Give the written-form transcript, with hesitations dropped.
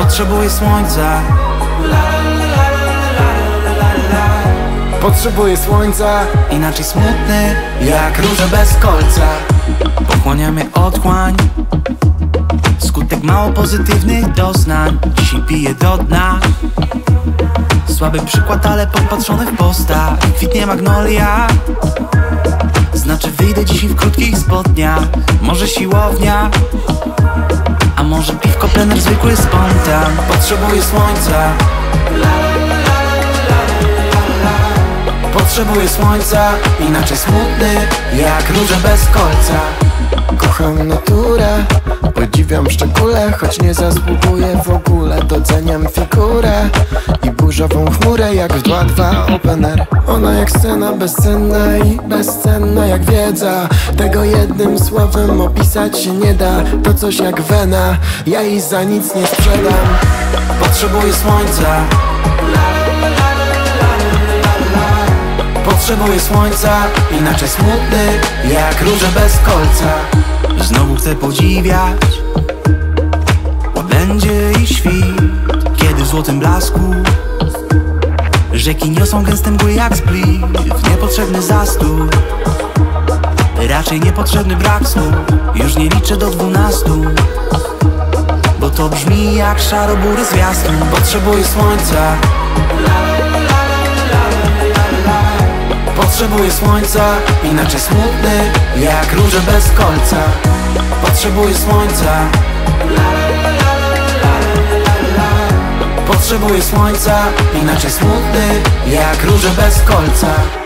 Potrzebuję słońca. Potrzebuję słońca. Inaczej smutny jak róża bez kolca. Pochłania mnie otchłań, skutek mało pozytywnych doznań. Dzisiaj piję do dna. Słaby przykład, ale podpatrzony w postach. Kwitnie magnolia, znaczy wyjdę dzisiaj w krótkich spodniach. Może siłownia, a może piwko, plener, zwykły spontan. Potrzebuję słońca. Potrzebuję słońca. Inaczej smutny jak róża bez kolca. Kocham naturę, podziwiam szczególe, choć nie zasługuję w ogóle. Doceniam figurę i burzową chmurę jak w 2-2 open air. Ona jak scena bezcenna i bezcenna jak wiedza. Tego jednym słowem opisać się nie da. To coś jak wena, ja jej za nic nie sprzedam. Potrzebuję słońca. Potrzebuję słońca. Inaczej smutny jak róża bez kolca. Znowu chcę podziwiać łabędzie i świt, kiedy w złotym blasku rzeki niosą gęste mgły jak split. Niepotrzebny zastój, raczej niepotrzebny brak snu. Już nie liczę do 12, bo to brzmi jak szarobury zwiastun. Potrzebuję słońca. Potrzebuję słońca. Inaczej smutny jak róża bez kolca. Potrzebuję słońca. Potrzebuję słońca. Inaczej smutny jak róża bez kolca.